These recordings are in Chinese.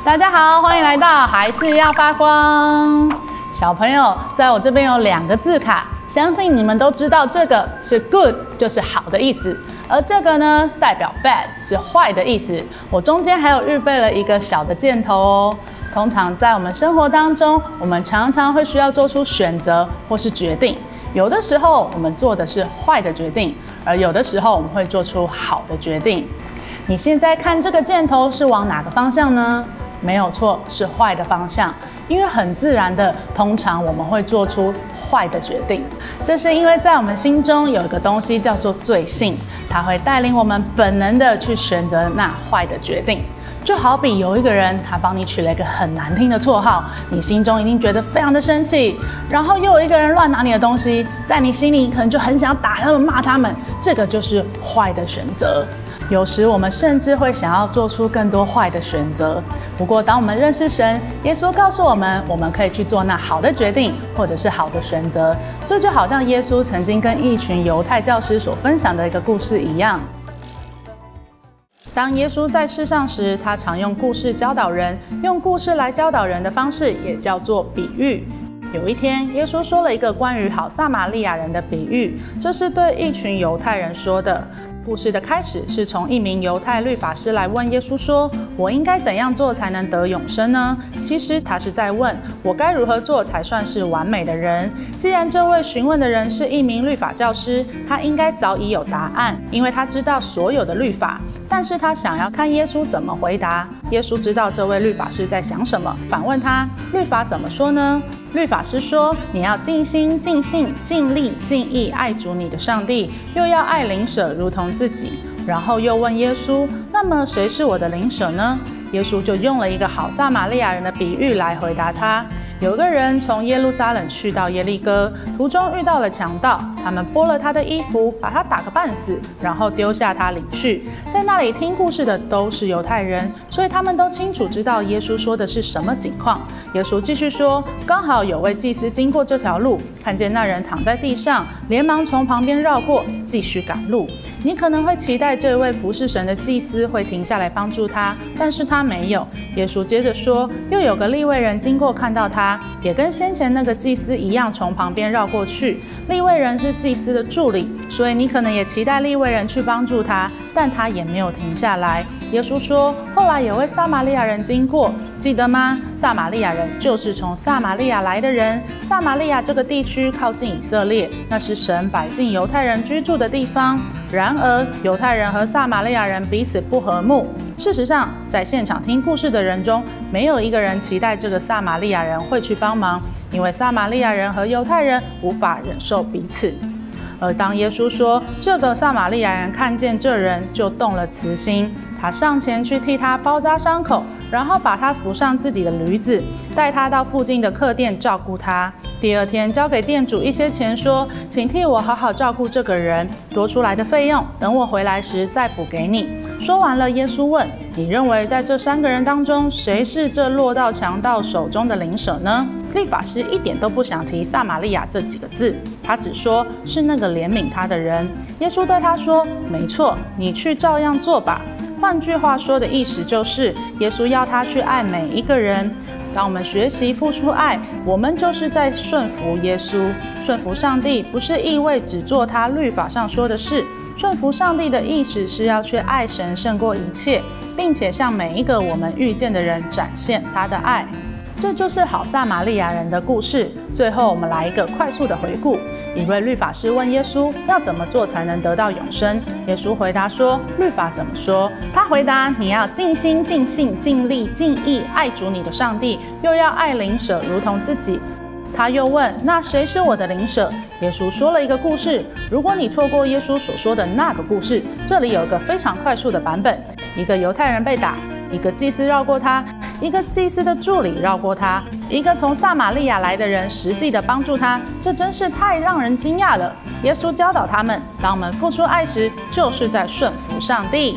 大家好，欢迎来到还是要发光。小朋友，在我这边有2个字卡，相信你们都知道，这个是 good， 就是好的意思，而这个呢代表 bad， 是坏的意思。我中间还有预备了一个小的箭头哦。通常在我们生活当中，我们常常会需要做出选择或是决定。有的时候我们做的是坏的决定，而有的时候我们会做出好的决定。你现在看这个箭头是往哪个方向呢？没有错，是坏的方向。因为很自然的，通常我们会做出坏的决定。这是因为在我们心中有一个东西叫做罪性，它会带领我们本能的去选择那坏的决定。就好比有一个人，他帮你取了一个很难听的绰号，你心中一定觉得非常的生气。然后又有一个人乱拿你的东西，在你心里可能就很想要打他们、骂他们，这个就是坏的选择。有时我们甚至会想要做出更多坏的选择。不过，当我们认识神，耶稣告诉我们，我们可以去做那好的决定，或者是好的选择。这就好像耶稣曾经跟一群犹太教师所分享的一个故事一样。当耶稣在世上时，他常用故事教导人，用故事来教导人的方式也叫做比喻。有一天，耶稣说了一个关于好撒玛利亚人的比喻，这是对一群犹太人说的。故事的开始是从一名犹太律法师来问耶稣说：“我应该怎样做才能得永生呢？”其实他是在问我该如何做才算是完美的人。既然这位询问的人是一名律法教师，他应该早已有答案，因为他知道所有的律法。但是他想要看耶稣怎么回答。耶稣知道这位律法师在想什么，反问他：“律法怎么说呢？”律法师说：“你要尽心、尽性、尽力、尽意爱主你的上帝，又要爱邻舍如同自己。”然后又问耶稣：“那么谁是我的邻舍呢？”耶稣就用了一个好撒玛利亚人的比喻来回答他。有个人从耶路撒冷去到耶利哥，途中遇到了强盗，他们剥了他的衣服，把他打个半死，然后丢下他离去。在那里听故事的都是犹太人，所以他们都清楚知道耶稣说的是什么情况。耶稣继续说：“刚好有位祭司经过这条路，看见那人躺在地上，连忙从旁边绕过，继续赶路。”你可能会期待这位服侍神的祭司会停下来帮助他，但是他没有。耶稣接着说：“又有个利未人经过，看到他，也跟先前那个祭司一样，从旁边绕过去。利未人是祭司的助理，所以你可能也期待利未人去帮助他，但他也没有停下来。”耶稣说：“后来有位撒玛利亚人经过，记得吗？撒玛利亚人就是从撒玛利亚来的人。撒玛利亚这个地区靠近以色列，那是神百姓犹太人居住的地方。然而，犹太人和撒玛利亚人彼此不和睦。事实上，在现场听故事的人中，没有一个人期待这个撒玛利亚人会去帮忙，因为撒玛利亚人和犹太人无法忍受彼此。而当耶稣说这个撒玛利亚人看见这人，就动了慈心，他上前去替他包扎伤口，然后把他扶上自己的驴子，带他到附近的客店照顾他。第二天交给店主一些钱，说：“请替我好好照顾这个人，多出来的费用等我回来时再补给你。”说完了，耶稣问：“你认为在这3个人当中，谁是这落到强盗手中的邻舍呢？”律法师一点都不想提撒玛利亚这几个字，他只说是那个怜悯他的人。耶稣对他说：“没错，你去照样做吧。”换句话说的意思就是，耶稣要他去爱每一个人。当我们学习付出爱，我们就是在顺服耶稣。顺服上帝不是意味只做他律法上说的事，顺服上帝的意思是要去爱神胜过一切，并且向每一个我们遇见的人展现他的爱。这就是好撒玛利亚人的故事。最后，我们来一个快速的回顾。一位律法师问耶稣要怎么做才能得到永生。耶稣回答说：“律法怎么说？”他回答：“你要尽心、尽性、尽力、尽意爱主你的上帝，又要爱邻舍如同自己。”他又问：“那谁是我的邻舍？”耶稣说了一个故事。如果你错过耶稣所说的那个故事，这里有一个非常快速的版本：一个犹太人被打，一个祭司绕过他，一个祭司的助理绕过他，一个从撒玛利亚来的人实际的帮助他。这真是太让人惊讶了。耶稣教导他们，当我们付出爱时，就是在顺服上帝。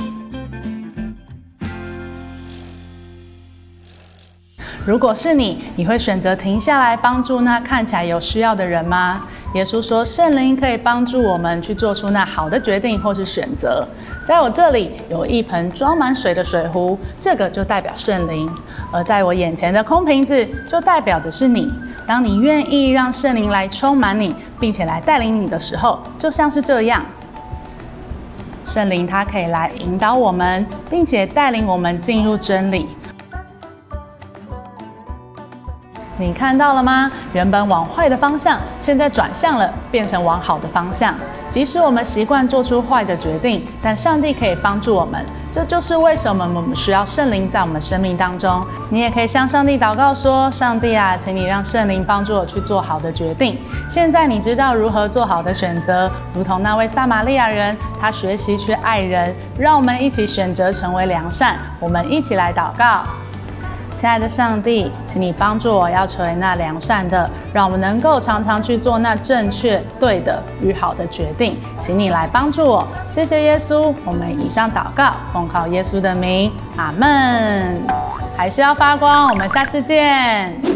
如果是你，你会选择停下来帮助那看起来有需要的人吗？ 耶稣说，圣灵可以帮助我们去做出那好的决定或是选择。在我这里有一盆装满水的水壶，这个就代表圣灵；而在我眼前的空瓶子，就代表着是你。当你愿意让圣灵来充满你，并且来带领你的时候，就像是这样。圣灵它可以来引导我们，并且带领我们进入真理。你看到了吗？原本往坏的方向，现在转向了，变成往好的方向。即使我们习惯做出坏的决定，但上帝可以帮助我们。这就是为什么我们需要圣灵在我们生命当中。你也可以向上帝祷告说：上帝啊，请你让圣灵帮助我去做好的决定。现在你知道如何做好的选择，如同那位撒玛利亚人，他学习去爱人。让我们一起选择成为良善。我们一起来祷告。亲爱的上帝，请你帮助我要成为那良善的，让我们能够常常去做那正确、对的与好的决定。请你来帮助我，谢谢耶稣。我们以上祷告，奉靠耶稣的名，阿们。还是要发光，我们下次见。